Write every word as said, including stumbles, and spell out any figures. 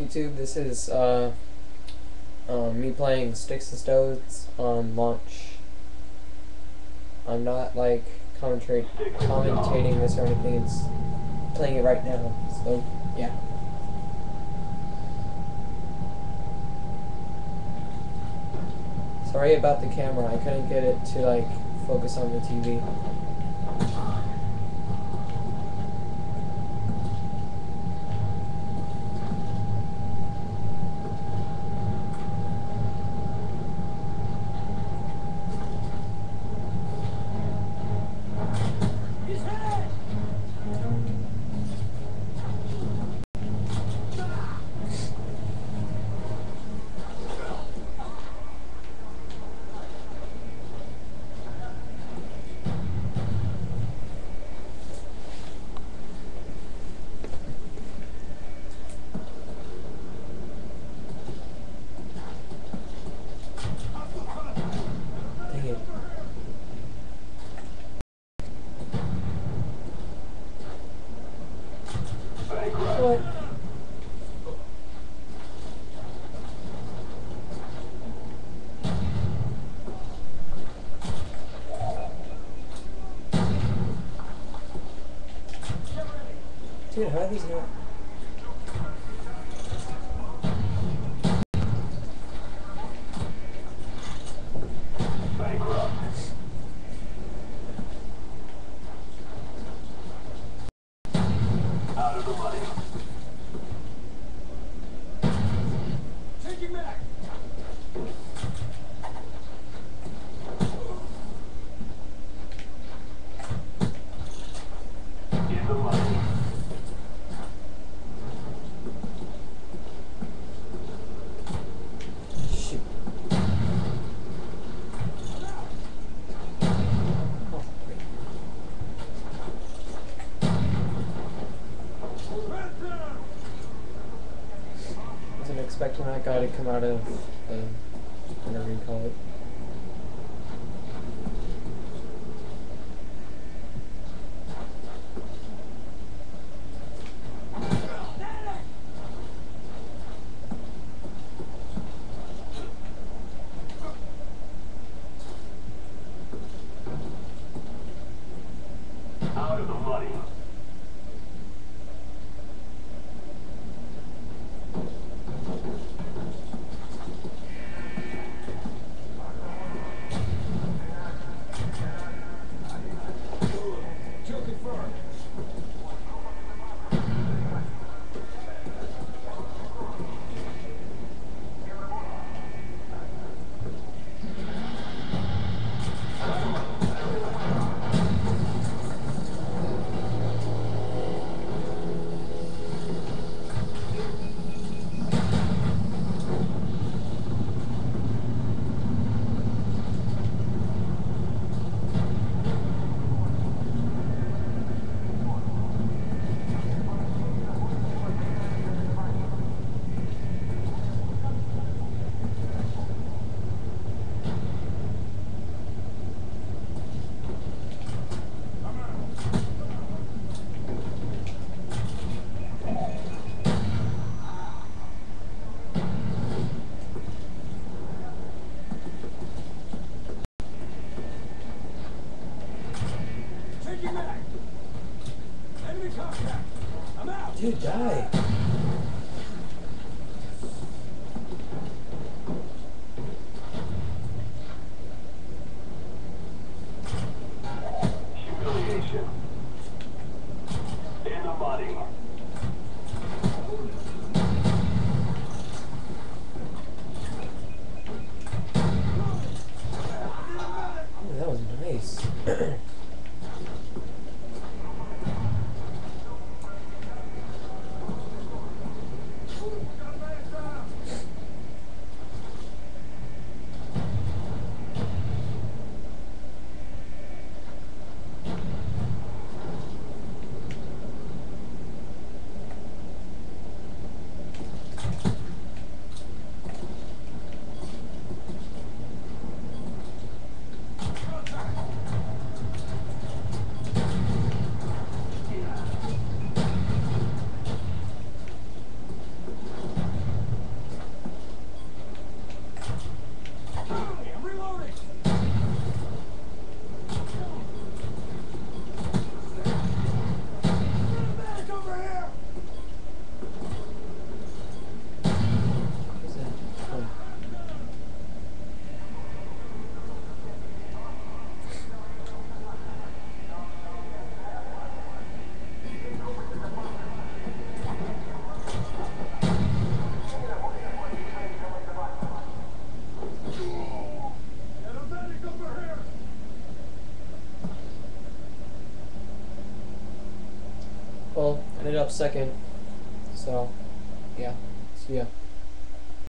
YouTube. This is uh, um, me playing Sticks and Stones on launch. I'm not like commentate commentating this or anything. It's playing it right now. So yeah. Sorry about the camera. I couldn't get it to like focus on the T V. Dang it. What? Dude, how are these not? Out of the money. Taking back. In the money. Shoot. Oh, great. Wasn't expecting that guy to come out of the, whatever you call it. Out of the money. up second. So, yeah. See ya.